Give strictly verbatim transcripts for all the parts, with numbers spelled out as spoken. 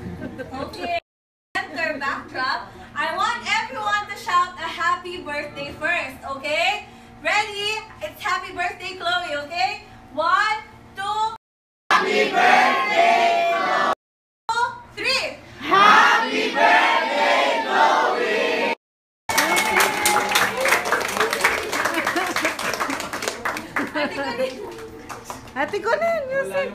Okay. Center backdrop. I want everyone to shout a happy birthday first, okay? Ready? It's happy birthday, Chloe, okay? One, two. Happy birthday, Chloe! Two, three. Happy birthday, Chloe! Ate ko na, music!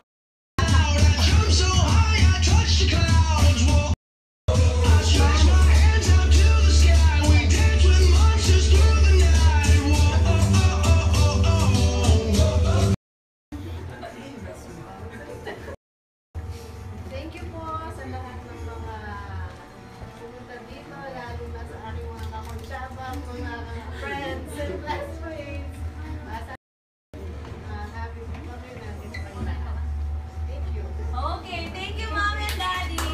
Thank you po sa lahat ng mga pumunta dito, lalo na sa aking mga kakonsyabang, mga friends and classmates. Uh, happy birthday natin sa kanila. Thank you. Okay, thank you, Mom and Daddy.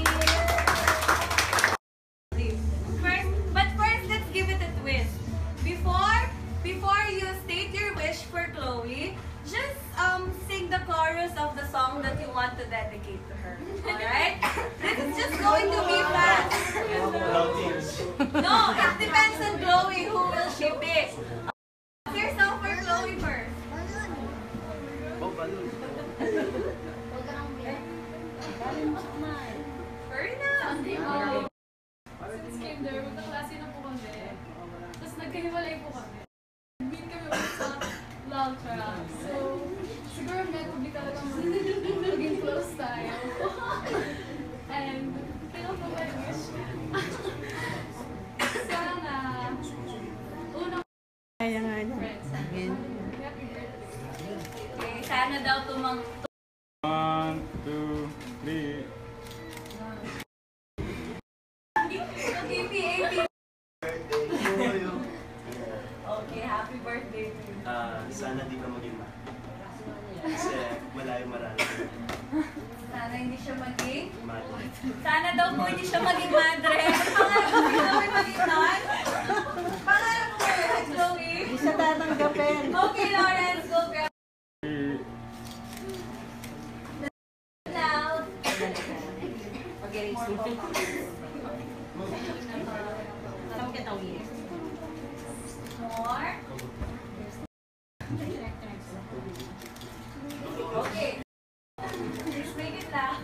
First, but first, let's give it a twist. Before, before you state your wish for Chloe, just um sing the chorus of the song that you want to dedicate to her. Alright? This is just going to be fast. No, it depends on Chloe who will she pick. What's your song for Chloe first? Oh, balloon. Hurry na! Oh. Since came there, magkaklase na po kami. Tapos nagkahiwalay po kami. Meet kami ulit sa long track. So, siguro may public talaga maging close tayo. And, tingnan po my wish. Sana, unang Kaya nga niya. friends. Happy birthday. Okay, sana daw tumang... One, two, three. Okay, P A P. Okay, happy birthday to you. Ah, sana di ka maging ma. Kasi wala yung marami. Sana hindi siya maging... Mali. Sana daw po hindi siya maging madre. Pangarap mo hindi daw maging nan? Pangarap mo yun, Chloe? Hindi siya tatanggapin. Okay, Lawrence, go grab now. Okay, more. Okay. Please make it loud.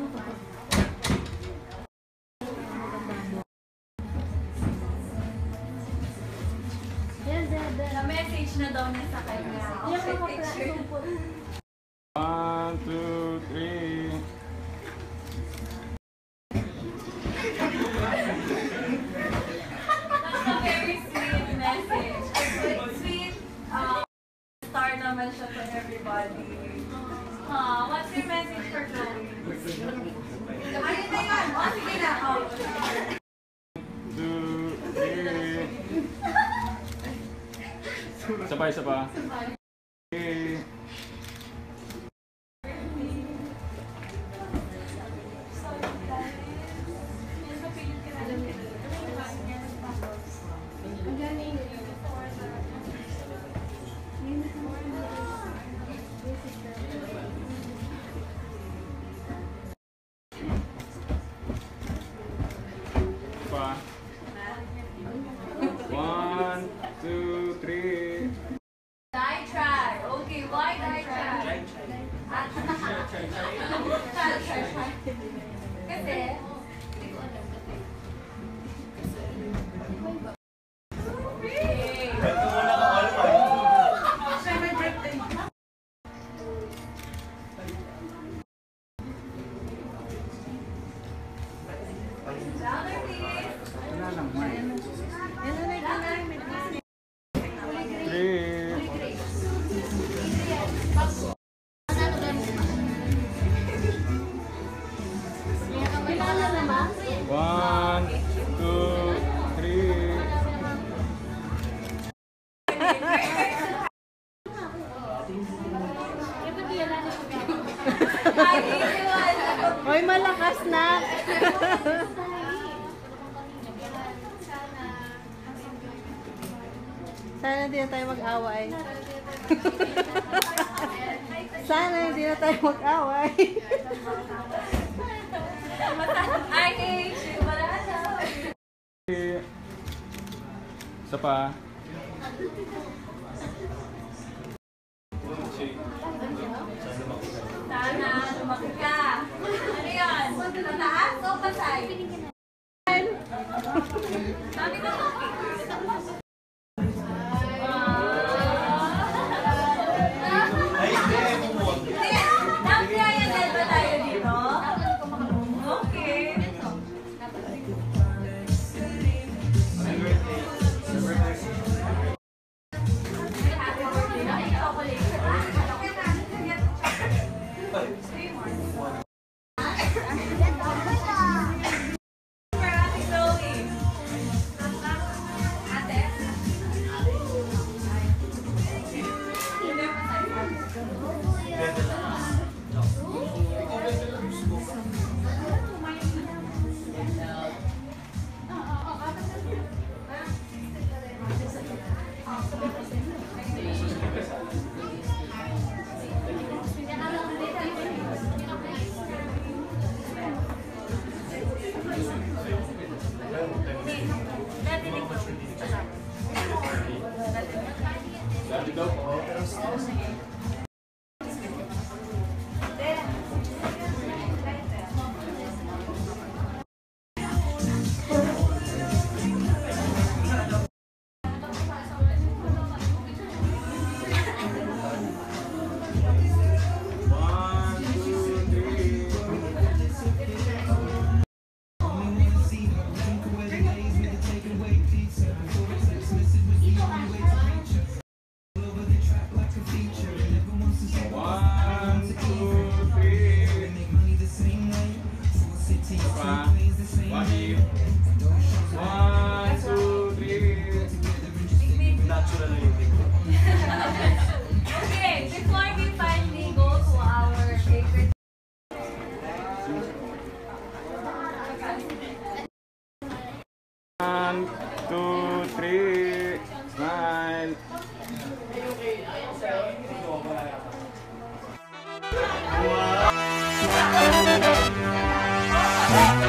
Na-message na daw niya sa kanya. Okay, picture. One, two, three. That's a very sweet message. A good, sweet uh, star naman siya to everybody. Uh, what's your message for Chloe? Ayun na yun. O, sige na. Oh. Two, three. Sabay, sabay. Okay. Pa. One, two, three. Die try. Okay, why die try? Kasi, louder please. Three. One, two, three. Hoy, malakas na! Sana hindi na tayo mag-away. Sana hindi na tayo mag-away. I hate you, wala na. Isa pa. Sana, lumaki ka. Ano yan? Sa taas o pasay? Sabi ko, Ay, hindi. Pumunta. nag-triangle ba tayo dito? Okay. Happy birthday na. Chocolate. Three more. For Ate Chloe. Ate? Hindi pa tayo. Dati daw po. One, two, three. One, two, three. Isa pa. Wahid. One, two, three. Natural living. Okay, before we finally go to our favorite One, two, three. Smile. Wow!